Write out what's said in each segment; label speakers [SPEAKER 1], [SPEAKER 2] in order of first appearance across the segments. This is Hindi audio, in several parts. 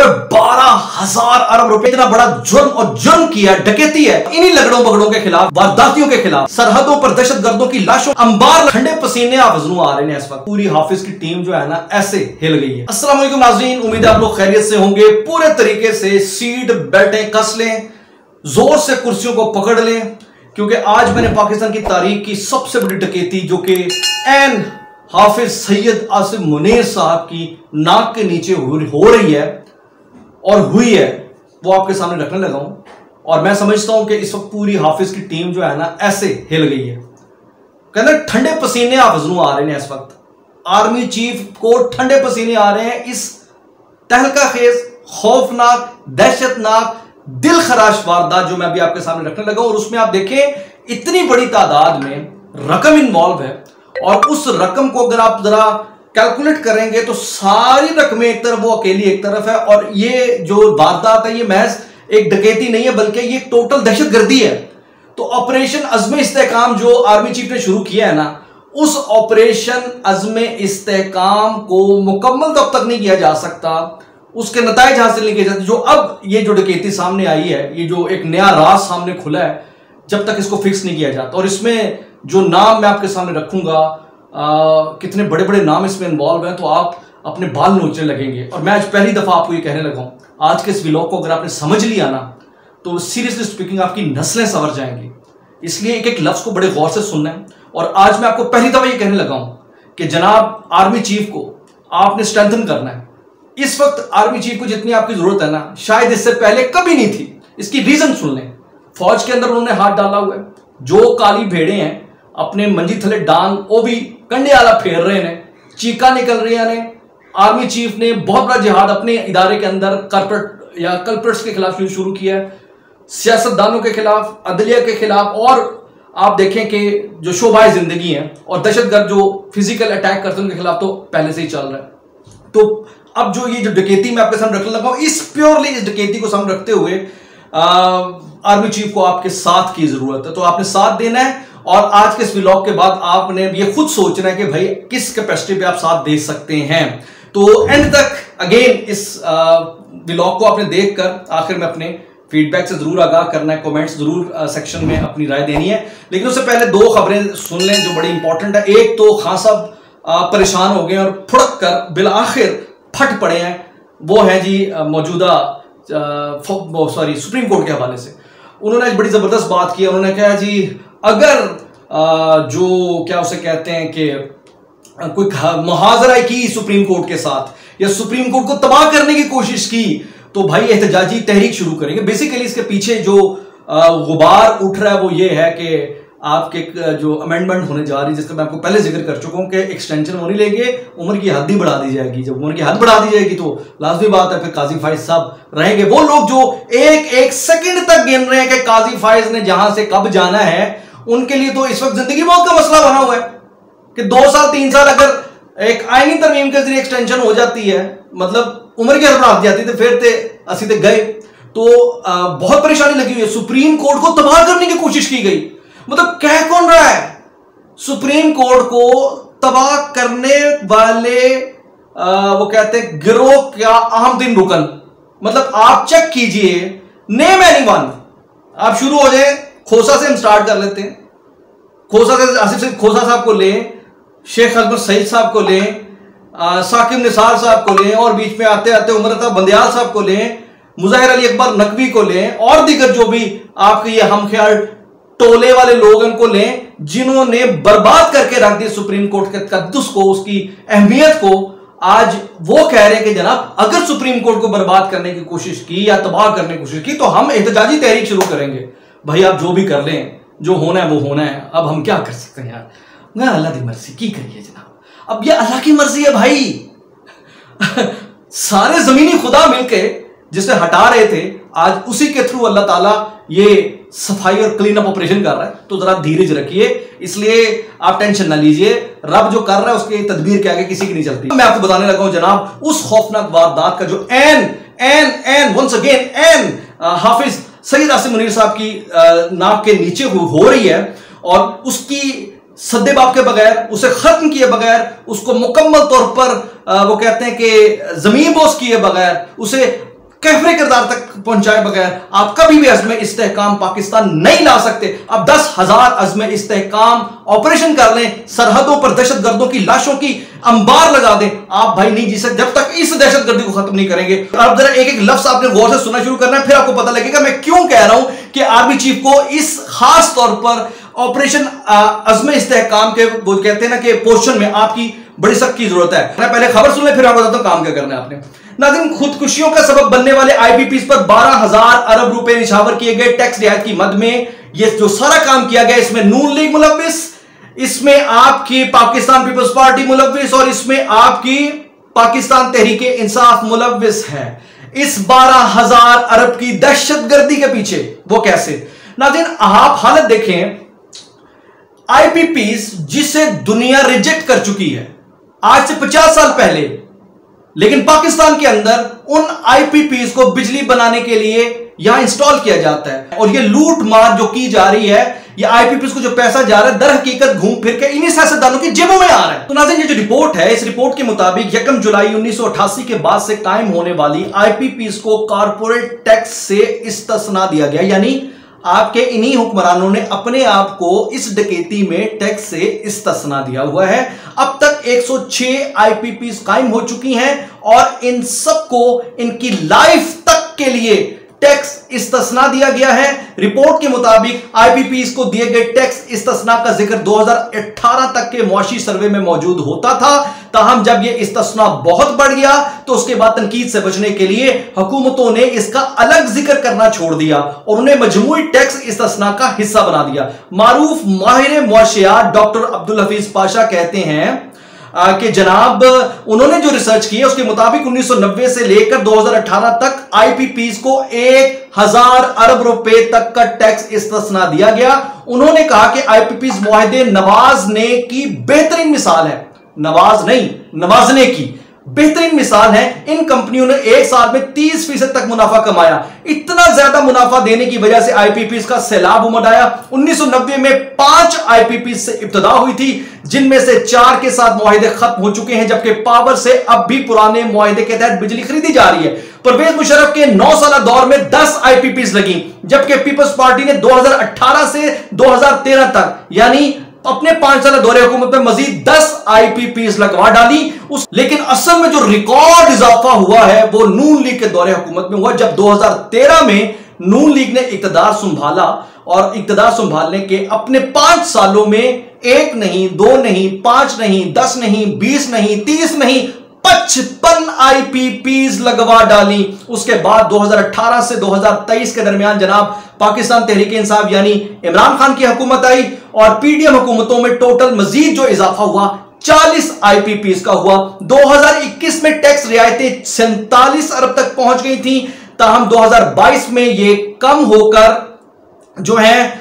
[SPEAKER 1] 12,000 अरब रुपए, इतना बड़ा जुर्म और जुर्म किया, डकैती है। इन्हीं लगड़ों बगड़ों के खिलाफ, वारदातियों के खिलाफ, सरहदों पर दहशतगर्दों की लाशों अंबार, ठंडे पसीने आवाज़ों आ रहे हैं। इस वक्त पूरी हाफिज की टीम जो है ना ऐसे हिल गई है। अस्सलाम वालेकुम नाज़रीन, उम्मीद है आप लोग खैरियत से होंगे। पूरे तरीके से सीट बेल्टें कस लें, जोर से कुर्सियों को पकड़ लें, क्योंकि आज मैंने पाकिस्तान की तारीख की सबसे बड़ी डकैती जो कि एन हाफिज सैयद आसिम मुनीर साहब की नाक के नीचे हो रही है और हुई है, वो आपके सामने रखने लगा हूं। और मैं समझता हूं कि इस वक्त पूरी हाफिज की टीम जो है ना ऐसे हिल गई है। कहते ठंडे पसीने आवाज़ों आ रहे हैं। इस वक्त आर्मी चीफ को ठंडे पसीने आ रहे हैं इस तहलका खेज, खौफनाक, दहशतनाक, दिल खराश वारदात जो मैं अभी आपके सामने रखने लगा हूं। और उसमें आप देखें इतनी बड़ी तादाद में रकम इन्वॉल्व है, और उस रकम को अगर आप जरा कैलकुलेट करेंगे तो सारी रकमें एक तरफ, वो अकेली एक तरफ है। और ये जो वारदात है ये महज एक डकैती नहीं है, बल्कि ये टोटल दहशतगर्दी है। तो ऑपरेशन अज़्म इस्तेहकाम जो आर्मी चीफ ने शुरू किया है ना, उस ऑपरेशन अज़्म इस्तेहकाम को मुकम्मल तब तक नहीं किया जा सकता, उसके नताइज हासिल नहीं किए जाते जो अब ये जो डकैती सामने आई है, ये जो एक नया राज सामने खुला है, जब तक इसको फिक्स नहीं किया जाता। और इसमें जो नाम मैं आपके सामने रखूंगा, कितने बड़े बड़े नाम इसमें इन्वॉल्व हैं, तो आप अपने बाल नोचने लगेंगे। और मैं आज पहली दफा आपको ये कहने लगा हूं, आज के इस व्लॉग को अगर आपने समझ लिया ना, तो सीरियसली स्पीकिंग आपकी नस्लें संवर जाएंगी। इसलिए एक एक लफ्ज को बड़े गौर से सुनना है। और आज मैं आपको पहली दफा ये कहने लगा हूं कि जनाब आर्मी चीफ को आपने स्ट्रेंथन करना है। इस वक्त आर्मी चीफ को जितनी आपकी जरूरत है ना, शायद इससे पहले कभी नहीं थी। इसकी रीजन सुन लें। फौज के अंदर उन्होंने हाथ डाला हुआ है, जो काली भेड़े हैं अपने मंजी थले डांग वो भी कंडे आला फेर रहे हैं, चीका निकल रही हैं। आर्मी चीफ ने बहुत बड़ा जिहाद अपने इदारे के अंदर कल्प्रेट या कल्प्रेट्स के खिलाफ शुरू किया है, सियासतदानों के खिलाफ, अदलिया के खिलाफ। और आप देखें कि जो शोबाए जिंदगी हैं और दहशतगर्द जो फिजिकल अटैक करते हैं उनके खिलाफ तो पहले से ही चल रहा है। तो अब जो ये जो डकैती मैं आपके सामने रखने लगा हूं, इस प्योरली इस डकैती को सामने रखते हुए आर्मी चीफ को आपके साथ की जरूरत है। तो आपने साथ देना है, और आज के इस व्लॉग के बाद आपने ये खुद सोचना है कि भाई किस कैपेसिटी पे आप साथ दे सकते हैं। तो एंड तक अगेन इस व्लॉग को आपने देखकर आखिर में अपने फीडबैक से जरूर आगाह करना है, कमेंट्स जरूर सेक्शन में अपनी राय देनी है। लेकिन उससे पहले दो खबरें सुन लें जो बड़ी इंपॉर्टेंट है। एक तो खान साहब परेशान हो गए और फुड़क कर बिल आखिर फट पड़े हैं, वो है जी मौजूदा सुप्रीम कोर्ट के हवाले से। उन्होंने एक बड़ी जबरदस्त बात की। उन्होंने कहा जी अगर जो क्या उसे कहते हैं कि कोई मुहाजरा की सुप्रीम कोर्ट के साथ या सुप्रीम कोर्ट को तबाह करने की कोशिश की, तो भाई एहतजाजी तहरीक शुरू करेंगे। बेसिकली इसके पीछे जो गुबार उठ रहा है वो ये है कि आपके जो अमेंडमेंट होने जा रही है, जिसका मैं आपको पहले जिक्र कर चुका हूं कि एक्सटेंशन होने लेंगे, उम्र की हद ही बढ़ा दी जाएगी। जब उम्र की हद बढ़ा दी जाएगी तो लाजमी बात है फिर काजी फाइज साहब रहेंगे। वो लोग जो एक एक सेकंड तक गिन रहे हैं कि काजी फाइज ने जहां से कब जाना है, उनके लिए तो इस वक्त जिंदगी मौत का मसला बना हुआ है कि 2 साल 3 साल अगर एक आईनी तरमीम के जरिए एक्सटेंशन हो जाती है, मतलब उम्र की हद बढ़ा दी जाती, तो फिर ते असी ते गए। तो बहुत परेशानी लगी हुई है। सुप्रीम कोर्ट को तबाह करने की कोशिश की गई। मतलब कह कौन रहा है? सुप्रीम कोर्ट को तबाह करने वाले वो कहते हैं गिरोह का अहम दिन रुकन। मतलब आप चेक कीजिए, नेम एनीवन, आप शुरू हो जाए खोसा से, हम स्टार्ट कर लेते हैं। खोसा से आसिफ खोसा साहब को लें, शेख अकबर सईद साहब को लें, साकिब निसार साहब को लें, और बीच में आते आते उमर अता बंदियाल साहब को लें, मुजाहिर अली अकबर नकवी को लें, और दीगर जो भी आपके ये हमख्याल टोले वाले लोग उनको लें, जिन्होंने बर्बाद करके रख दी सुप्रीम कोर्ट के तकद्दुस को, उसकी अहमियत को। आज वो कह रहे हैं कि जनाब अगर सुप्रीम कोर्ट को बर्बाद करने की कोशिश की या तबाह करने की कोशिश की तो हम एहतजाजी तहरीक शुरू करेंगे। भाई आप जो भी कर लें, जो होना है वो होना है। अब हम क्या कर सकते हैं यार, मैं अल्लाह की मर्जी की करिए जनाब। अब ये अल्लाह की मर्जी है भाई। सारे जमीनी खुदा मिलके जिसे हटा रहे थे, आज उसी के थ्रू अल्लाह ताला ये सफाई और क्लीन अप ऑपरेशन कर रहा है। तो जरा धीरज रखिए, इसलिए आप टेंशन ना लीजिए। रब जो कर रहा है उसकी तदबीर के आगे किसी की नहीं चलती। मैं आपको बताने लगा हूं जनाब उस खौफनाक वारदात का जो एन वंस अगेन हाफिज सैयद आसिम मुनीर साहब की नाक के नीचे हो रही है, और उसकी सद्देबाब के बगैर, उसे खत्म किए बगैर, उसको मुकम्मल तौर पर वो कहते हैं कि जमीन बोस किए बगैर, उसे कहरे किरदार तक पहुंचाए बगैर आप कभी भी अज़्म इस्तेहकाम पाकिस्तान नहीं ला सकते। अब 10,000 अज़्म इस्तेहकाम ऑपरेशन कर लें, सरहदों पर दहशतगर्दों की लाशों की अंबार लगा दें, आप भाई नहीं जी सकते जब तक इस दहशतगर्दी को खत्म नहीं करेंगे। अब जरा एक एक लफ्ज आपने गौर से सुनना शुरू करना है, फिर आपको पता लगेगा मैं क्यों कह रहा हूं कि आर्मी चीफ को इस खास तौर पर ऑपरेशन अज़्म इस्तेहकाम के वो कहते हैं ना कि पोर्शन में आपकी बड़ी सख्त की जरूरत है। मैं पहले खबर सुन ले फिर आपको बताता हूं काम क्या करना है आपने। नाज़रीन, खुदकुशियों का सबब बनने वाले आईपीपीज पर 12,000 अरब रुपए निछावर किए गए टैक्स रियायत की मद में ये जो सारा काम किया गया, इसमें नून लीग मुलव्विस, इसमें आपकी पाकिस्तान पीपल्स पार्टी मुलव्विस और इसमें आपकी पाकिस्तान तहरीके इंसाफ मुलव्विस है। इस 12,000 अरब की दहशतगर्दी के पीछे वो कैसे? नाज़रीन, आप हालत देखें, आईपीपीज जिसे दुनिया रिजेक्ट कर चुकी है आज से 50 साल पहले, लेकिन पाकिस्तान के अंदर उन आईपीपीज को बिजली बनाने के लिए यहां इंस्टॉल किया जाता है और ये लूट मार जो की जा रही है, ये आईपीपीज को जो पैसा जा रहा है दर हकीकत घूम फिर के इन्हीं सियासतदानों की जेबों में आ रहा है। तो नाज़रीन, ये जो रिपोर्ट है, इस रिपोर्ट के मुताबिक 1 जुलाई 1988 के बाद से कायम होने वाली आईपीपीज को कारपोरेट टैक्स से इस्तिस्ना दिया गया, यानी आपके इन्हीं हुक्मरानों ने अपने आप को इस डकैती में टैक्स से इस्तिस्ना दिया हुआ है। अब तक 106 आईपीपीज कायम हो चुकी हैं और इन सबको इनकी लाइफ तक के लिए टैक्स इस्तिस्ना दिया गया है। रिपोर्ट के मुताबिक आईपीपीज को दिए गए टैक्स इस्तिस्ना का जिक्र 2018 तक के मुआशी सर्वे में मौजूद होता था, ताहम जब यह इस्तिस्ना बहुत बढ़ गया तो उसके बाद तनकीद से बचने के लिए हुकूमतों ने इसका अलग जिक्र करना छोड़ दिया और उन्हें मजमूई टैक्स इस्तिस्ना का हिस्सा बना दिया। मारूफ माहिर मुआशियात डॉक्टर अब्दुल हफीज पाशा कहते हैं कि जनाब उन्होंने जो रिसर्च की है उसके मुताबिक 1990 से लेकर 2018 तक आईपीपीज को 1,000 अरब रुपए तक का टैक्स इस्तिस्ना दिया गया। उन्होंने कहा कि आईपीपीज मुआहदे नवाजने की बेहतरीन मिसाल है, नवाज नहीं नवाजने की बेहतरीन मिसाल है। इन कंपनियों ने एक साल में 30% तक मुनाफा कमाया। इतना ज्यादा मुनाफा देने की वजह से आईपीपीज का सैलाब उमड़ आया। 1990 में 5 आईपीपीज से इब्तिदा हुई थी, जिनमें से 4 के साथ मुआहिदे खत्म हो चुके हैं, जबकि पावर से अब भी पुराने मुआहिदे के तहत बिजली खरीदी जा रही है। परवेज मुशर्रफ के 9 साल दौर में 10 आईपीपीज लगी, जबकि पीपल्स पार्टी ने 2018 से 2013 तक यानी अपने 5 साल दौरे हुकूमत में मजीद 10 आईपीपीज लगवा डाली। लेकिन असल में जो रिकॉर्ड इजाफा हुआ है वो नून लीग के दौरे हुकूमत में हुआ, जब 2013 में नून लीग ने इक्तदार संभाला और इक्तदार संभालने के अपने 5 सालों में 1 नहीं 2 नहीं 5 नहीं 10 नहीं 20 नहीं 30 नहीं 55 आईपीपीज लगवा डाली। उसके बाद 2018 से 2023 के दरमियान जनाब पाकिस्तान तहरीक इंसाफ यानी इमरान खान की हुकूमत आई और पीडीएम हुकूमतों में टोटल मजीद जो इजाफा हुआ 40 आईपीपीज का हुआ। 2021 में टैक्स रियायतें 47 अरब तक पहुंच गई थी, ताहम 2022 में ये कम होकर जो है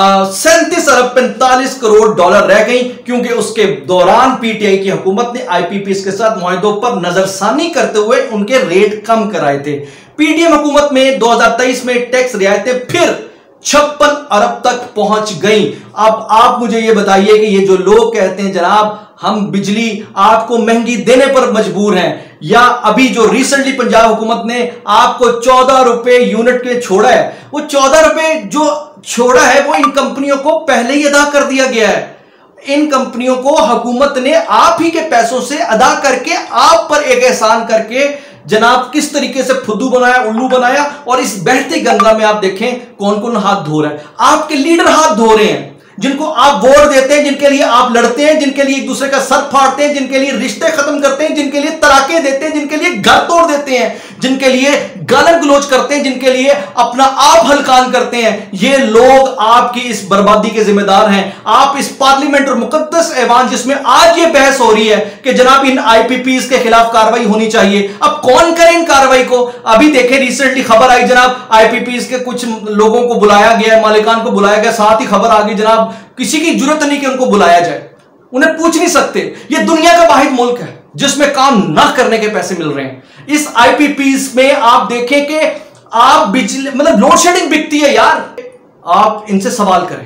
[SPEAKER 1] 37 अरब 45 करोड़ डॉलर रह गई, क्योंकि उसके दौरान पीटीआई की हुकूमत ने आईपीपीज के साथ मुआहिदों पर नजरसानी करते हुए उनके रेट कम कराए थे। पीडीएम हुकूमत में 2023 में टैक्स रियायतें फिर 56 अरब तक पहुंच गई। अब आप मुझे यह बताइए कि ये जो लोग कहते हैं जनाब हम बिजली आपको महंगी देने पर मजबूर हैं, या अभी जो रिसेंटली पंजाब हुकूमत ने आपको 14 रुपए यूनिट के छोड़ा है, वो 14 रुपए जो छोड़ा है वो इन कंपनियों को पहले ही अदा कर दिया गया है। इन कंपनियों को हुकूमत ने आप ही के पैसों से अदा करके आप पर एक एहसान करके जनाब किस तरीके से फुद्दू बनाया, उल्लू बनाया। और इस बहती गंगा में आप देखें कौन कौन हाथ धो रहा है। आपके लीडर हाथ धो रहे हैं, जिनको आप वोट देते हैं, जिनके लिए आप लड़ते हैं, जिनके लिए एक दूसरे का सर फाड़ते हैं, जिनके लिए रिश्ते खत्म करते हैं, जिनके लिए तराके देते हैं, जिनके लिए घर तोड़ देते हैं, जिनके लिए गालन गलोच करते हैं, जिनके लिए अपना आप हलकान करते हैं। ये लोग आपकी इस बर्बादी के जिम्मेदार हैं। आप इस पार्लियामेंट और मुकद्दस ऐवान जिसमें आज ये बहस हो रही है कि जनाब इन आईपीपीज के खिलाफ कार्रवाई होनी चाहिए, अब कौन करे इन कार्रवाई को? अभी देखें रिसेंटली खबर आई जनाब आईपीपीज के कुछ लोगों को बुलाया गया, मालिकान को बुलाया गया, साथ ही खबर आ गई जनाब किसी की जरूरत नहीं कि उनको बुलाया जाए, उन्हें पूछ नहीं सकते। यह दुनिया का वाहिद मुल्क है जिसमें काम ना करने के पैसे मिल रहे हैं। इस आईपीपीज में आप देखें कि आप बिजली मतलब लोड शेडिंग बिकती है यार। आप इनसे सवाल करें।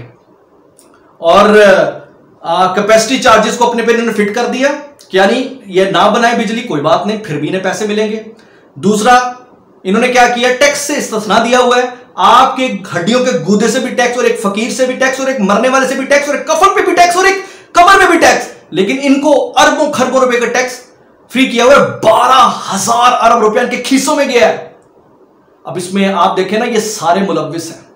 [SPEAKER 1] और कैपेसिटी चार्जेस को अपने पे इन्होंने फिट कर दिया, यानी ये ना बनाए बिजली कोई बात नहीं, फिर भी इन्हें पैसे मिलेंगे। दूसरा इन्होंने क्या किया, टैक्स से इस्तिस्ना दिया हुआ है। आपके हड्डियों के गूदे से भी टैक्स, और एक फकीर से भी टैक्स, और एक मरने वाले से भी टैक्स, और एक कफन पे भी टैक्स, और एक कब्र में भी टैक्स। लेकिन इनको अरबों खरबों रुपए का टैक्स फ्री किया हुआ है। 12,000 अरब रुपया इनके खीसों में गया है। अब इसमें आप देखें ना, ये सारे मुलव्विस हैं।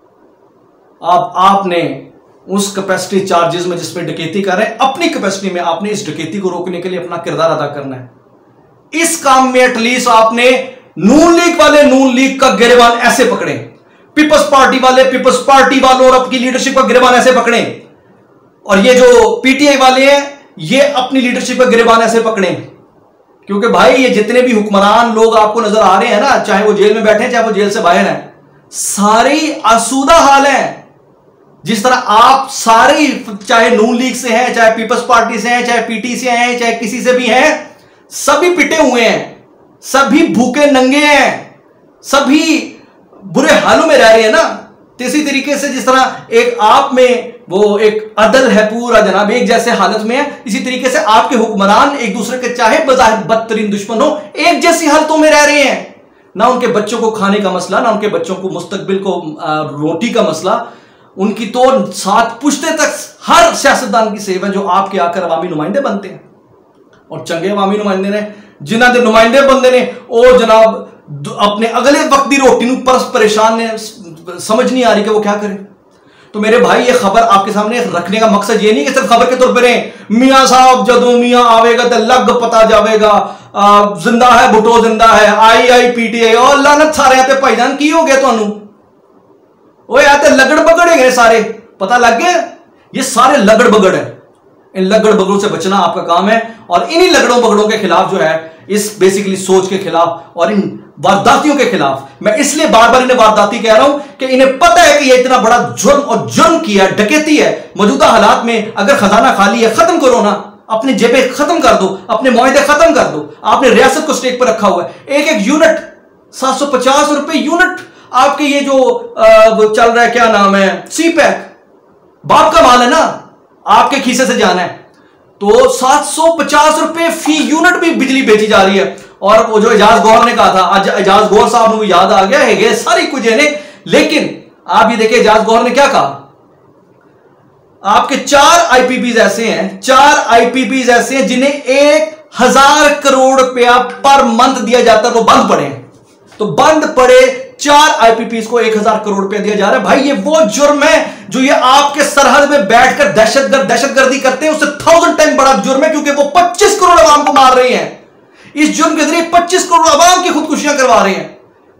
[SPEAKER 1] आपने उस कैपेसिटी चार्जेस में जिसमें डकैती कर रहे हैं, अपनी कैपेसिटी में आपने इस डकैती को रोकने के लिए अपना किरदार अदा करना है। इस काम में एटलीस्ट आपने नून लीग वाले नून लीग का गिरेबान ऐसे पकड़े, पीपल्स पार्टी वाले पीपल्स पार्टी वालों और आपकी लीडरशिप का गिरेबान ऐसे पकड़े, और ये जो पीटीआई वाले हैं ये अपनी लीडरशिप का गिरेबान ऐसे पकड़े। क्योंकि भाई ये जितने भी हुक्मरान लोग आपको नजर आ रहे हैं ना, चाहे वो जेल में बैठे हैं चाहे वो जेल से बाहर हैं, सारे आसूदा हाल हैं। जिस तरह आप सारे, चाहे नून लीग से हैं, चाहे पीपल्स पार्टी से हैं, चाहे पीटी से हैं, चाहे किसी से भी हैं, सभी पिटे हुए हैं, सभी भूखे नंगे हैं, सभी बुरे हालों में रह रहे हैं ना। तो इसी तरीके से जिस तरह एक आप में वो एक अदल है पूरा जनाब, एक जैसे हालत में है, इसी तरीके से आपके हुक्मरान एक दूसरे के चाहे बजाहिर बदतरीन दुश्मन हो, एक जैसी हालतों में रह रहे हैं। ना उनके बच्चों को खाने का मसला, ना उनके बच्चों को मुस्तकबिल को रोटी का मसला, उनकी तो 7 पुश्ते तक हर सियासतदान की सेव है जो आपके आकर अवामी नुमाइंदे बनते हैं। और चंगे अवामी नुमाइंदे ने, जिन्होंने नुमाइंदे बंदे ने और जनाब अपने अगले वक्त की रोटी में परस परेशान ने, समझ नहीं आ रही कि वो क्या करें। तो मेरे भाई ये खबर आपके सामने रखने का मकसद ये नहीं कि सिर्फ खबर के तौर पर रहें, मियां साहब जदों मियां आवेगा तो लग पता जावेगा, जिंदा है भुटो जिंदा है, आई पीटीआई और लानत सारे आते भाईजान की हो गया तुहानू, ओए आते लगड़ बगड़ गए सारे, पता लग गया ये सारे लगड़ बगड़ है। इन लगड़ बगड़ों से बचना आपका काम है, और इन्हीं लगड़ों बगड़ों के खिलाफ जो है, इस बेसिकली सोच के खिलाफ और इन वारदातियों के खिलाफ, मैं इसलिए बार बार इन्हें वारदाती कह रहा हूं कि इन्हें पता है कि ये इतना बड़ा जुर्म और जुर्म किया, डकैती है। मौजूदा हालात में अगर खजाना खाली है, खत्म करो ना, अपनी जेबें खत्म कर दो, अपने मुआहदे खत्म कर दो। आपने रियासत को स्टेक पर रखा हुआ है, एक यूनिट 750 रुपए यूनिट आपके ये जो वो चल रहा है, क्या नाम है, सी पैक, बाप का माल है ना, आपके खीसे से जाना है। तो 750 रुपए फी यूनिट भी बिजली बेची जा रही है। और वो जो एजाज गौहर ने कहा था, आज एजाज गौहर साहब को याद आ गया है सारी कुछ है। लेकिन आप ये देखिए एजाज गौहर ने क्या कहा, आपके 4 आईपीपीज ऐसे हैं, 4 आईपीपीज ऐसे हैं जिन्हें 1000 करोड़ रुपया पर मंथ दिया जाता है, वो बंद पड़े हैं। तो बंद पड़े 4 आईपीपीज को 1000 करोड़ रुपया दिया जा रहा है। भाई ये वो जुर्म है जो ये आपके सरहद में बैठकर दहशतगर्दी करते हैं, उससे 1000 टाइम बड़ा जुर्म है, क्योंकि वो 25 करोड़ आवाम को मार रहे हैं। इस जुर्म के जरिए 25 करोड़ आवाम की खुदकुशियां करवा रहे हैं।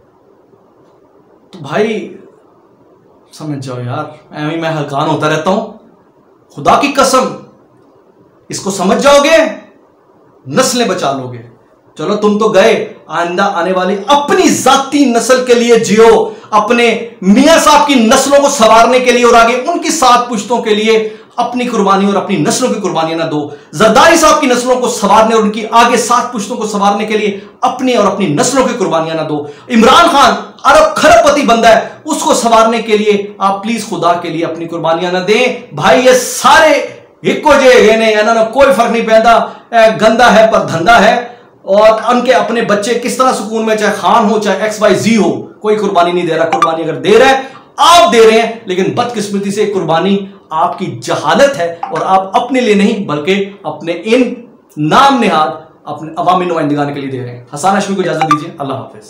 [SPEAKER 1] तो भाई समझ जाओ यार, मैं हलकान होता रहता हूं, खुदा की कसम इसको समझ जाओगे, नस्लें बचा लोगे। चलो तुम तो गए, आइंदा आने वाली अपनी जाती नस्ल के लिए जियो, अपने मियां साहब की नस्लों को संवारने के लिए और आगे उनकी 7 पुश्तों के लिए अपनी कुर्बानी और अपनी नस्लों की कुर्बानियां ना दो। जरदारी साहब की नस्लों को संवारने और उनकी आगे 7 पुश्तों को संवारने के लिए अपनी और अपनी नस्लों की कुर्बानियां ना दो। इमरान खान अरब खरबपति बंदा है, उसको संवारने के लिए आप प्लीज खुदा के लिए अपनी कुर्बानियां ना दें। भाई ये सारे इको जे ने, कोई फर्क नहीं पैदा, गंदा है पर धंधा है, और उनके अपने बच्चे किस तरह सुकून में, चाहे खान हो चाहे XYZ हो, कोई कुर्बानी नहीं दे रहा। कुर्बानी अगर दे रहा है आप दे रहे हैं, लेकिन बदकिस्मती से कुर्बानी आपकी जहालत है, और आप अपने लिए नहीं बल्कि अपने इन नाम निहाद अपने अवामी नुमाइंदगान के लिए दे रहे हैं। हसन हाशमी को इजाजत दीजिए, अल्लाह हाफिज।